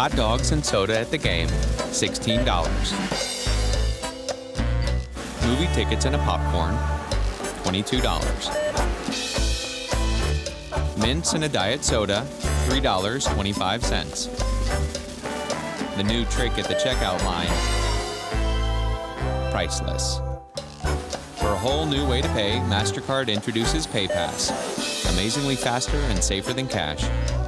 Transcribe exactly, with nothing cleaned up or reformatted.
Hot dogs and soda at the game, sixteen dollars. Movie tickets and a popcorn, twenty-two dollars. Mints and a diet soda, three dollars and twenty-five cents. The new trick at the checkout line, priceless. For a whole new way to pay, MasterCard introduces Paypass. Amazingly faster and safer than cash.